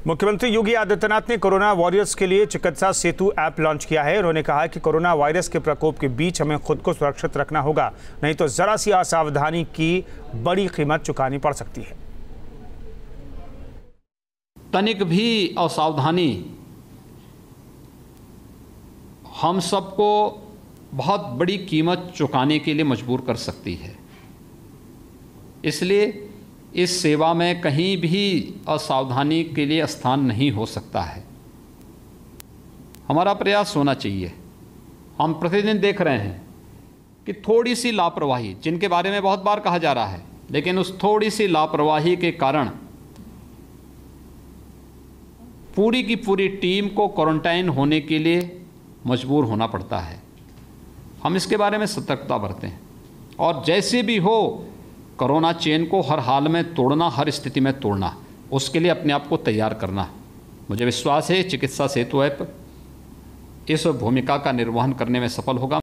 मुख्यमंत्री योगी आदित्यनाथ ने corona warriors के लिए चिकित्सा सेतु ऐप लॉन्च किया है। उन्होंने कहा कि कोरोना वायरस के प्रकोप के बीच हमें खुद को सुरक्षित रखना होगा, नहीं तो जरा सी असावधानी की बड़ी कीमत चुकानी पड़ सकती है। तनिक भी असावधानी हम सबको बहुत बड़ी कीमत चुकाने के लिए मजबूर कर सकती है। इसलिए इस सेवा में कहीं भी असावधानी के लिए स्थान नहीं हो सकता है। हमारा प्रयास होना चाहिए। हम प्रतिदिन देख रहे हैं कि थोड़ी सी लापरवाही, जिनके बारे में बहुत बार कहा जा रहा है, लेकिन उस थोड़ी सी लापरवाही के कारण पूरी की पूरी टीम को क्वारंटाइन होने के लिए मजबूर होना पड़ता है। हम इसके बारे में सतर्कता बरतें और जैसे भी हो कोरोना चेन को हर हाल में तोड़ना, हर स्थिति में तोड़ना, उसके लिए अपने आप को तैयार करना। मुझे विश्वास है चिकित्सा सेतु ऐप इस भूमिका का निर्वहन करने में सफल होगा।